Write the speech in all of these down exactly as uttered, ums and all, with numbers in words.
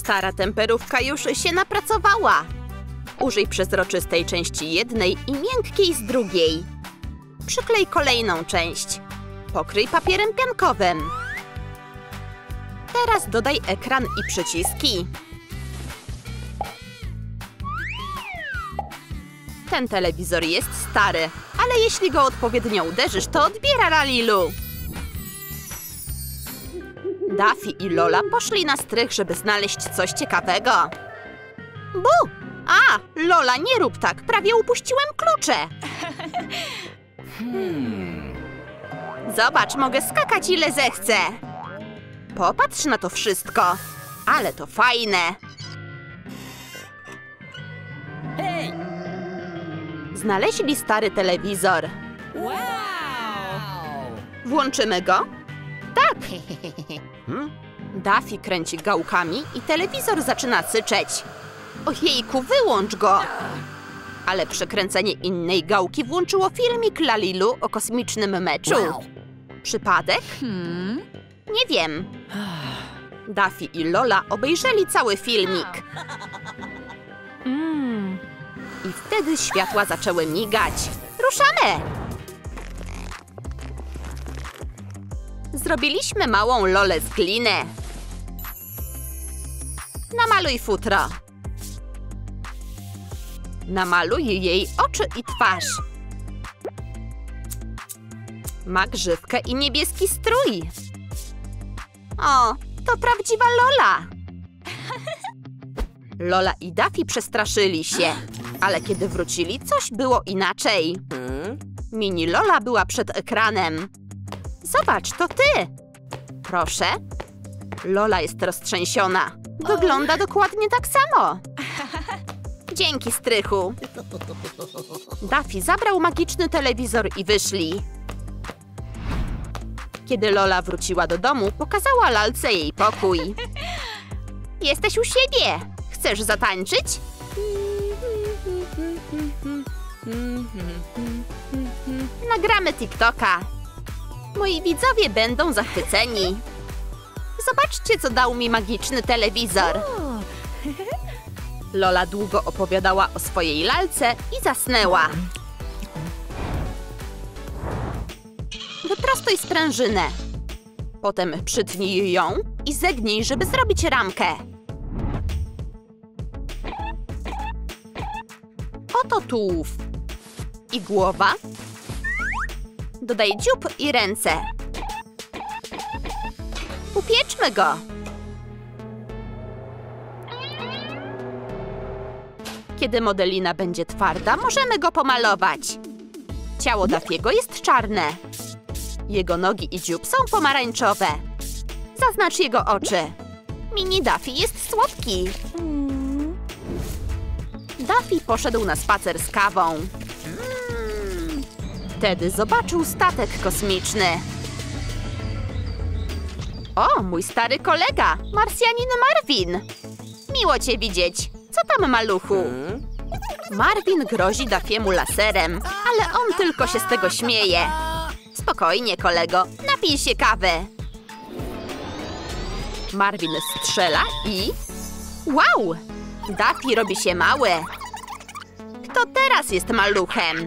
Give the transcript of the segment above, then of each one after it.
Stara temperówka już się napracowała. Użyj przezroczystej części jednej i miękkiej z drugiej. Przyklej kolejną część. Pokryj papierem piankowym. Teraz dodaj ekran i przyciski. Ten telewizor jest stary, ale jeśli go odpowiednio uderzysz, to odbiera, Lalilu. Daffy i Lola poszli na strych, żeby znaleźć coś ciekawego. Bu! A, Lola, nie rób tak, prawie upuściłem klucze. Hmm. Zobacz, mogę skakać ile zechcę. Popatrz na to wszystko. Ale to fajne. Hej! Znaleźli stary telewizor. Wow! Włączymy go? Tak! Hmm? Daffy kręci gałkami i telewizor zaczyna syczeć. Ojejku, wyłącz go! Ale przekręcenie innej gałki włączyło filmik Lalilu o kosmicznym meczu. Wow. Przypadek? Hmm? Nie wiem. Daffy i Lola obejrzeli cały filmik. Mm. I wtedy światła zaczęły migać. Ruszamy! Zrobiliśmy małą Lolę z gliny. Namaluj futro. Namaluj jej oczy i twarz. Ma grzywkę i niebieski strój. O, to prawdziwa Lola. Lola i Daffy przestraszyli się, ale kiedy wrócili, coś było inaczej. Mini Lola była przed ekranem. Zobacz, to ty! Proszę. Lola jest roztrzęsiona. Wygląda dokładnie tak samo. Dzięki, strychu. Daffy zabrał magiczny telewizor i wyszli. Kiedy Lola wróciła do domu, pokazała lalce jej pokój. Jesteś u siebie. Chcesz zatańczyć? Nagramy TikToka. Moi widzowie będą zachwyceni. Zobaczcie, co dał mi magiczny telewizor. Lola długo opowiadała o swojej lalce i zasnęła. Wyprostuj sprężynę. Potem przytnij ją i zegnij, żeby zrobić ramkę. Oto tułów. I głowa. Dodaj dziób i ręce. Upieczmy go. Kiedy modelina będzie twarda, możemy go pomalować. Ciało Daffiego jest czarne. Jego nogi i dziób są pomarańczowe. Zaznacz jego oczy. Mini Daffy jest słodki. Daffy poszedł na spacer z kawą. Wtedy zobaczył statek kosmiczny. O, mój stary kolega, Marsjanin Marvin. Miło cię widzieć. Co tam, maluchu? Marvin grozi Daffiemu laserem, ale on tylko się z tego śmieje. Spokojnie, kolego, napij się kawy. Marvin strzela i... Wow! Daffy robi się mały. Kto teraz jest maluchem?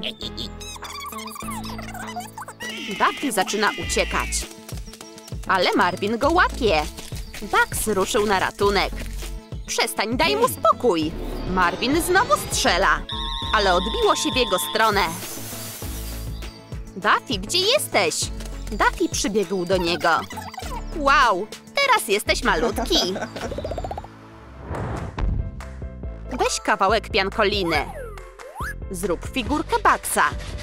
Daffy zaczyna uciekać. Ale Marvin go łapie. Bugs ruszył na ratunek. Przestań, daj mu spokój. Marvin znowu strzela, ale odbiło się w jego stronę. Daffy, gdzie jesteś? Daffy przybiegł do niego. Wow, teraz jesteś malutki. Weź kawałek piankoliny. Zrób figurkę Bugsa.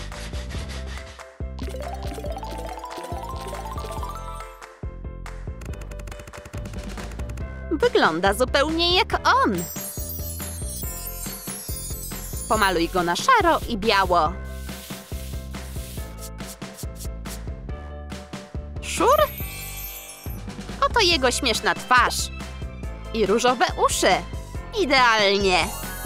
Wygląda zupełnie jak on. Pomaluj go na szaro i biało. Szur? Oto jego śmieszna twarz. I różowe uszy. Idealnie.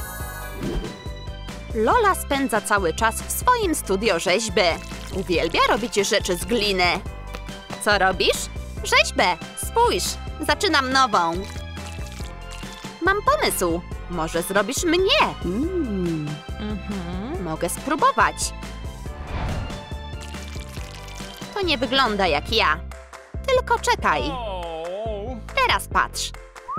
Lola spędza cały czas w swoim studio rzeźby. Uwielbia robić rzeczy z gliny. Co robisz? Rzeźbę. Spójrz, zaczynam nową. Mam pomysł. Może zrobisz mnie? Mm. Mhm. Mogę spróbować. To nie wygląda jak ja. Tylko czekaj. Teraz patrz.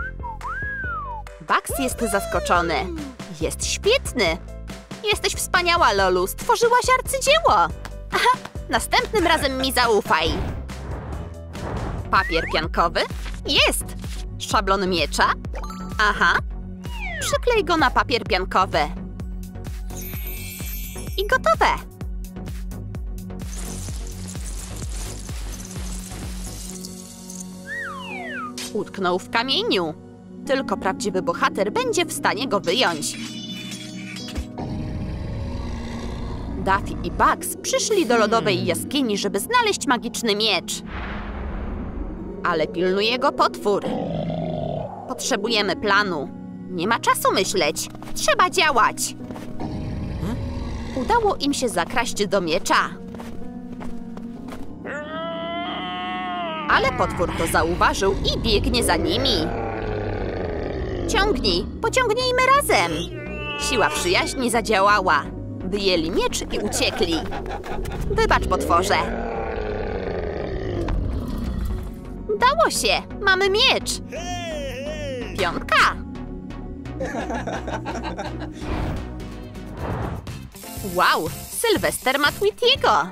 Bugs jest zaskoczony. Jest świetny. Jesteś wspaniała, Lolu. Stworzyłaś arcydzieło. Aha, następnym razem mi zaufaj. Papier piankowy? Jest. Szablon miecza? Aha. Przyklej go na papier piankowy. I gotowe. Utknął w kamieniu. Tylko prawdziwy bohater będzie w stanie go wyjąć. Daffy i Bugs przyszli do lodowej jaskini, żeby znaleźć magiczny miecz. Ale pilnuje go potwór. Potrzebujemy planu. Nie ma czasu myśleć. Trzeba działać. Udało im się zakraść do miecza. Ale potwór to zauważył i biegnie za nimi. Ciągnij, pociągnijmy razem. Siła przyjaźni zadziałała. Wyjęli miecz i uciekli. Wybacz, potworze. Udało się! Mamy miecz! Piątka! Wow! Sylwester ma Tweetiego!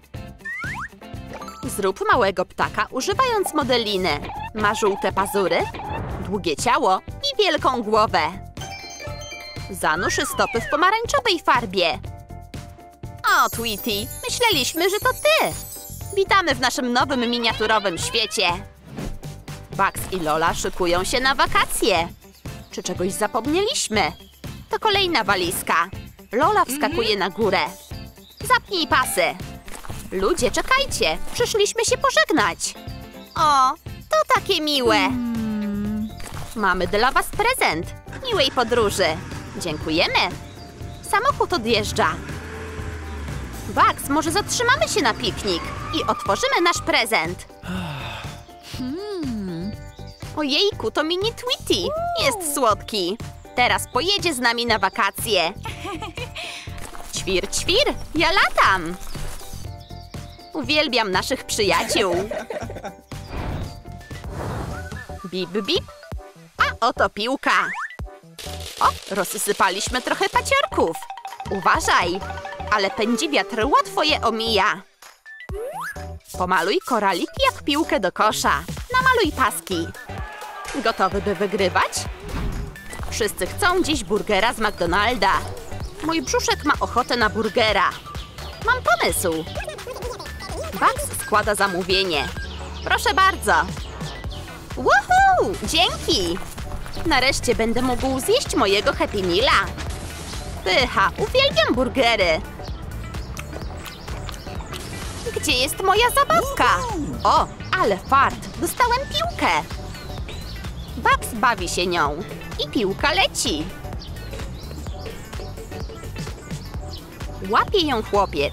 Zrób małego ptaka używając modeliny. Ma żółte pazury, długie ciało i wielką głowę. Zanurz stopy w pomarańczowej farbie. O, Tweety, myśleliśmy, że to ty! Witamy w naszym nowym miniaturowym świecie. Bugs i Lola szykują się na wakacje. Czy czegoś zapomnieliśmy? To kolejna walizka. Lola wskakuje na górę. Zapnij pasy. Ludzie, czekajcie. Przyszliśmy się pożegnać. O, to takie miłe. Mamy dla was prezent. Miłej podróży. Dziękujemy. Samochód odjeżdża. Bugs, może zatrzymamy się na piknik i otworzymy nasz prezent. Hmm. Ojejku, to mini Tweety. Jest słodki. Teraz pojedzie z nami na wakacje. Ćwir, ćwir, ja latam. Uwielbiam naszych przyjaciół. Bip, bip. A oto piłka. O, rozsypaliśmy trochę paciorków. Uważaj, ale pędzi wiatr, łatwo je omija. Pomaluj koralik jak piłkę do kosza. Namaluj paski. Gotowy, by wygrywać? Wszyscy chcą dziś burgera z McDonalda. Mój brzuszek ma ochotę na burgera. Mam pomysł. Bugs składa zamówienie. Proszę bardzo. Woohoo! Dzięki! Nareszcie będę mógł zjeść mojego Happy Meala. Pycha, uwielbiam burgery. Gdzie jest moja zabawka? O, ale fart! Dostałem piłkę. Bugs bawi się nią. I piłka leci. Łapie ją chłopiec.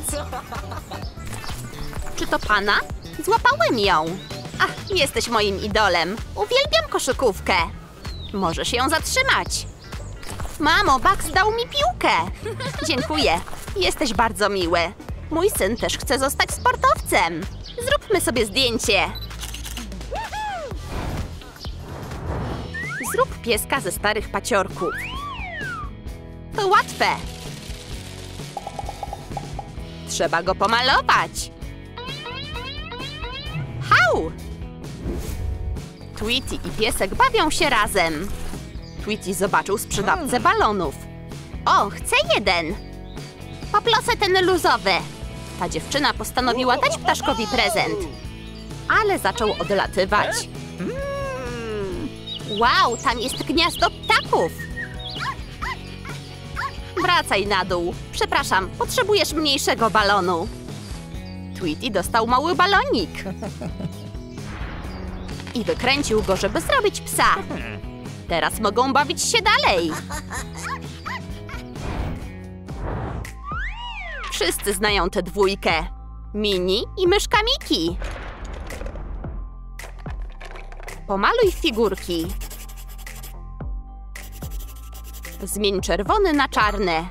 Czy to pana? Złapałem ją. Ach, jesteś moim idolem. Uwielbiam koszykówkę. Możesz ją zatrzymać. Mamo, Bugs dał mi piłkę. Dziękuję. Jesteś bardzo miły. Mój syn też chce zostać sportowcem. Zróbmy sobie zdjęcie. Zrób pieska ze starych paciorków. To łatwe. Trzeba go pomalować. Hau! Tweety i piesek bawią się razem. Tweety zobaczył sprzedawcę balonów. O, chcę jeden. Poproszę ten luzowy. Ta dziewczyna postanowiła dać ptaszkowi prezent. Ale zaczął odlatywać. Wow, tam jest gniazdo ptaków. Wracaj na dół. Przepraszam, potrzebujesz mniejszego balonu. Tweety dostał mały balonik. I wykręcił go, żeby zrobić psa. Teraz mogą bawić się dalej. Wszyscy znają tę dwójkę. Mini i myszka Miki. Pomaluj figurki. Zmień czerwony na czarny.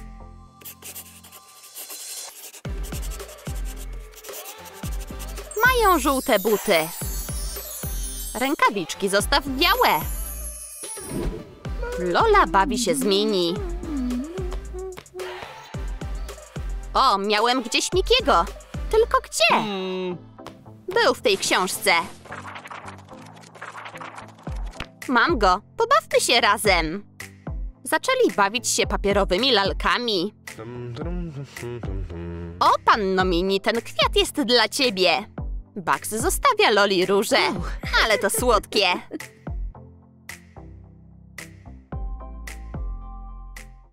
Mają żółte buty. Rękawiczki zostaw białe. Lola bawi się z Mini. O, miałem gdzieś Mikiego. Tylko gdzie? Był w tej książce. Mam go. Pobawmy się razem. Zaczęli bawić się papierowymi lalkami. O, panno Mini, ten kwiat jest dla ciebie. Bugs zostawia Loli róże. Ale to słodkie.